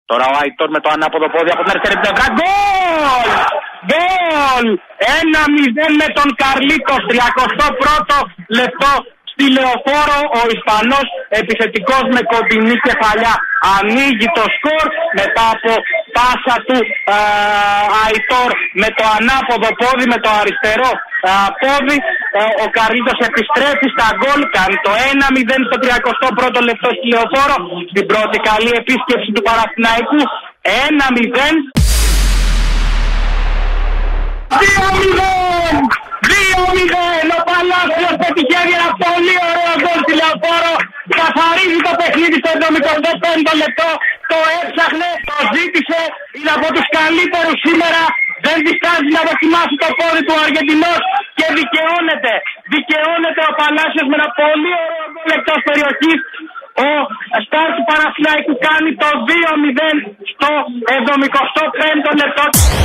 Τώρα ο Αϊτόρ με το ανάποδο πόδι από την αριστερή πλευρά. Γκολ! Γκολ! 1-0 με τον Καρλίτος. 31ο λεπτό στη Λεωφόρο. Ο Ισπανός επιθετικός με κοντινή κεφαλιά ανοίγει το σκορ μετά από πάσα του Αϊτόρ με το ανάποδο πόδι, με το αριστερό πόδι. Ο Καρλίτος επιστρέφει στα γκολ, κάνει το 1-0 στο 31ο λεπτό στη Λεωφόρο. Στην πρώτη καλή επίσκεψη του Παναθηναϊκού. 1-0. 2-0! 2-0! Ο Παλάσιος πετυχαίνει ένα πολύ ωραίο γκολ στη Λεωφόρο. Καθαρίζει το παιχνίδι στο 75ο λεπτό. Το έψαχνε, το ζήτησε. Είναι από τους καλύτερους σήμερα. Δεν διστάζει να δοκιμάσει το πόδι του Αργεντινός και δικαιώνεται. Δικαιώνεται ο Παλάσιος με ένα πολύ ωραίο γκολ εκτός περιοχής. Ο στάρ του Παναθηναϊκού κάνει το 2-0 στο 75ο λεπτό.